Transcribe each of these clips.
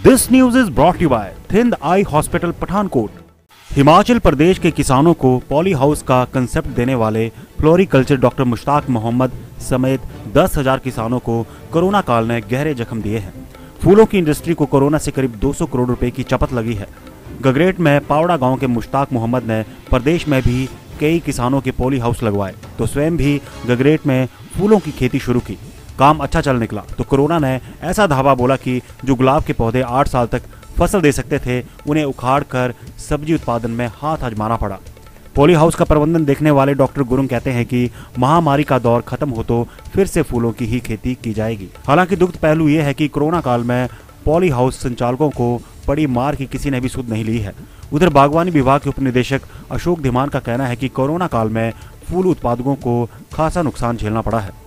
This news is brought you by Thind eye hospital Pathankot. Himachal Pradesh के किसानों को पॉली हाउस का कंसेप्ट देने वाले फ्लोरिकल्चर डॉक्टर मुश्ताक मोहम्मद समेत 10,000 किसानों को कोरोना काल ने गहरे जख्म दिए हैं। फूलों की इंडस्ट्री को कोरोना से करीब 200 करोड़ रुपए की चपत लगी है। गगरेट में पावड़ा गांव के मुश्ताक मोहम्मद ने प्रदेश में भी कई किसानों के पॉली हाउस लगवाए तो स्वयं भी गगरेट में फूलों की खेती शुरू की। काम अच्छा चल निकला तो कोरोना ने ऐसा धावा बोला कि जो गुलाब के पौधे 8 साल तक फसल दे सकते थे उन्हें उखाड़ कर सब्जी उत्पादन में हाथ आजमाना पड़ा। पॉली हाउस का प्रबंधन देखने वाले डॉक्टर गुरुंग कहते हैं कि महामारी का दौर खत्म हो तो फिर से फूलों की ही खेती की जाएगी। हालांकि दुखद पहलू ये है कि कोरोना काल में पॉली हाउस संचालकों को पड़ी मार की किसी ने भी सुध नहीं ली है। उधर बागवानी विभाग के उपनिदेशक अशोक धीमान का कहना है कि कोरोना काल में फूल उत्पादकों को खासा नुकसान झेलना पड़ा है।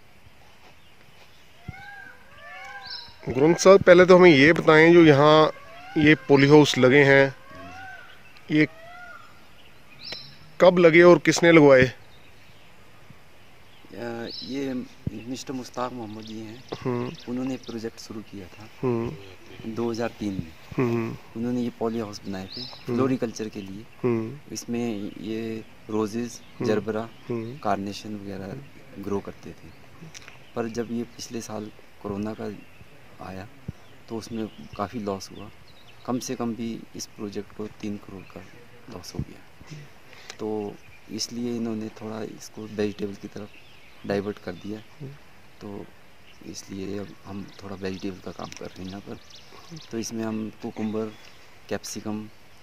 गुरुंग साहब, पहले तो हमें ये बताएं, जो यहाँ ये पॉली हाउस लगे हैं ये कब लगे और किसने लगवाए? ये मिस्टर मुश्ताक मोहम्मद जी हैं। उन्होंने प्रोजेक्ट शुरू किया था 2003 में। उन्होंने ये पॉली हाउस बनाए थे फ्लोरिकल्चर के लिए। इसमें ये रोजेस, जरबरा, कार्नेशन वगैरह ग्रो करते थे। पर जब ये पिछले साल कोरोना का आया तो उसमें काफ़ी लॉस हुआ। कम से कम भी इस प्रोजेक्ट को 3 करोड़ का लॉस हो गया। तो इसलिए इन्होंने थोड़ा इसको वेजिटेबल की तरफ डाइवर्ट कर दिया। तो इसलिए अब हम थोड़ा वेजिटेबल का काम कर रहे हैं यहाँ पर। तो इसमें हम कुकुम्बर, कैप्सिकम,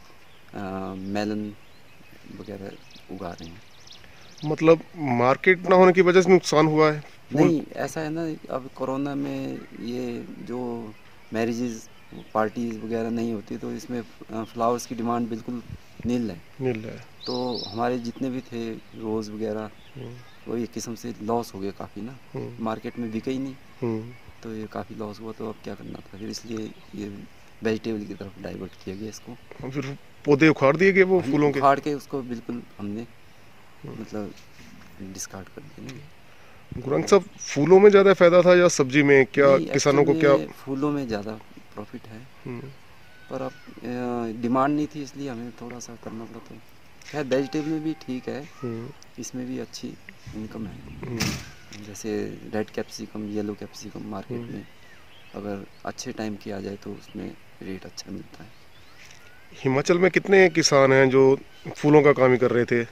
मेलन वगैरह उगा रहे हैं। मतलब मार्केट ना होने की वजह से नुकसान हुआ है? नहीं, ऐसा है ना, अब कोरोना में ये जो मैरिजेस पार्टीज वगैरह नहीं होती तो इसमें फ्लावर्स की डिमांड बिल्कुल नील है। तो हमारे जितने भी थे रोज़ वगैरह वो एक किस्म से लॉस हो गया काफ़ी ना। मार्केट में बिके ही नहीं तो ये काफ़ी लॉस हुआ। तो अब क्या करना था, फिर इसलिए ये वेजिटेबल की तरफ डाइवर्ट किया गया इसको। फिर पौधे उखाड़ दिए गए वो फूलों के? उखाड़ के उसको बिल्कुल हमने मतलब डिस्कार्ड कर दिया। गुरुंग साहब, फूलों में ज़्यादा फायदा था या सब्जी में? क्या किसानों को क्या? फूलों में ज़्यादा प्रॉफिट है, पर अब डिमांड नहीं थी इसलिए हमें थोड़ा सा करना पड़ा। तो खैर वेजिटेबल में भी ठीक है, इसमें भी अच्छी इनकम है। जैसे red capsicum, yellow capsicum market में अगर अच्छे टाइम किया जाए तो उसमें रेट अच्छा मिलता है। हिमाचल में कितने किसान हैं जो फूलों का काम ही कर रहे थे?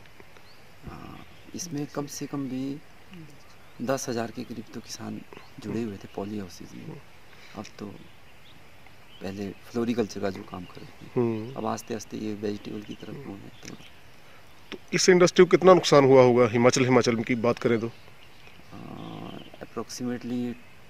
इसमें कम से कम भी 10,000 के करीब तो किसान जुड़े हुए थे पॉली हाउसेज में। अब तो पहले फ्लोरिकल्चर का जो काम कर रहे थे, अब आस्ते आस्ते ये वेजिटेबल की तरफ हो गए। तो इस इंडस्ट्री को कितना नुकसान हुआ होगा हिमाचल की बात करें तो? अप्रोक्सीमेटली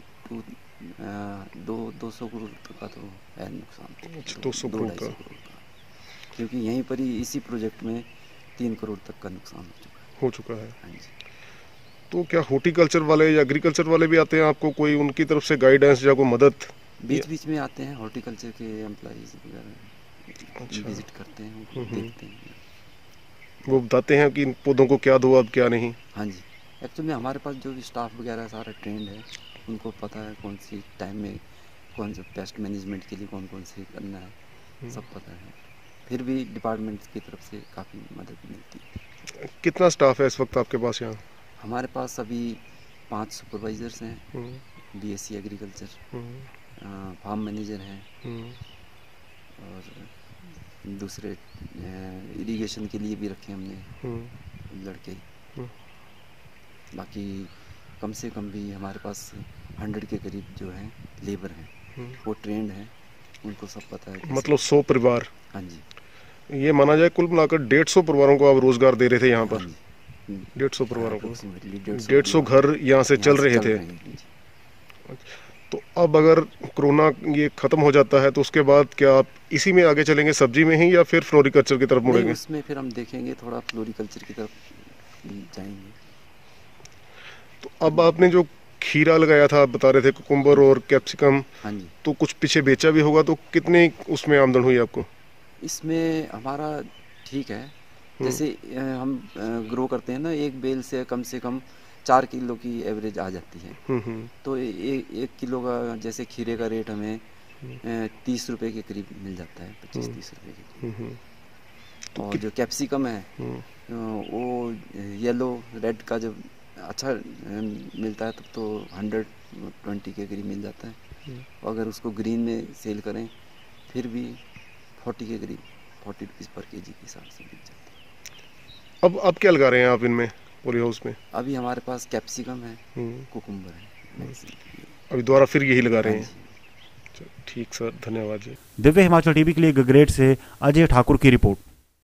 200 करोड़ का तो है नुकसान। 200 करोड़ का, क्योंकि यहीं पर ही इसी प्रोजेक्ट में 3 करोड़ तक का नुकसान हो चुका है। हाँ जी। तो क्या हॉर्टिकल्चर वाले या एग्रीकल्चर वाले भी आते हैं आपको, कोई उनकी तरफ से गाइडेंस या कोई मदद? बीच में आते हैं हॉर्टिकल्चर के एम्प्लॉइज वगैरह, विजिट करते हैं, देखते हैं। वो बताते हैं कि इन पौधों को क्या दो अब क्या नहीं? हाँ जी, एक्चुअली हमारे पास जो भी स्टाफ वगैरह सारा ट्रेंड है, उनको पता है कौन सी टाइम में कौन सा पेस्ट मैनेजमेंट के लिए कौन से करना है, सब पता है। फिर भी डिपार्टमेंट की तरफ से काफ़ी मदद मिलती है। कितना स्टाफ है इस वक्त आपके पास यहाँ? हमारे पास अभी 5 सुपरवाइजर्स हैं, बीएससी एग्रीकल्चर, फार्म मैनेजर हैं, और दूसरे इरिगेशन के लिए भी रखे हमने लड़के। बाकी कम से कम भी हमारे पास 100 के करीब जो हैं लेबर हैं, वो ट्रेंड हैं, उनको सब पता है। मतलब 100 परिवार? हाँ जी। ये माना जाए कुल मिलाकर 150 परिवारों को आप रोजगार दे रहे थे यहाँ पर? 150 परिवारों को, 150 घर यहाँ से चल रहे थे। तो अब अगर कोरोना ये खत्म हो जाता है तो उसके बाद क्या आप इसी में आगे चलेंगे, सब्जी में ही, या फिर फ्लोरिकल्चर की तरफ मुड़ेंगे? उसमें फिर हम देखेंगे, थोड़ा फ्लोरिकल्चर की तरफ जाएंगे। तो अब आपने जो खीरा लगाया था, आप बता रहे थे कुकुम्बर और कैप्सिकम, हाँ जी, तो कुछ पीछे बेचा भी होगा, तो कितनी उसमें आमदन हुई आपको? इसमें हमारा ठीक है। जैसे हम ग्रो करते हैं ना, एक बेल से कम 4 किलो की एवरेज आ जाती है। तो 1 किलो का जैसे खीरे का रेट हमें 30 रुपए के करीब मिल जाता है, 25-30 रुपए के करीब। और जो कैप्सिकम है वो येलो रेड का जब अच्छा मिलता है तब तो 120 के करीब मिल जाता है। अगर उसको ग्रीन में सेल करें फिर भी 40 के करीब, 40 रुपीज़ पर केजी के हिसाब से बिक जाता है। अब क्या लगा रहे हैं आप इनमें पॉली हाउस में? अभी हमारे पास कैप्सिकम है, कुकुम्बर है। अभी दोबारा फिर यही लगा रहे हैं? ठीक सर, धन्यवाद जी। दिव्य हिमाचल टीवी के लिए गगरेट से अजय ठाकुर की रिपोर्ट।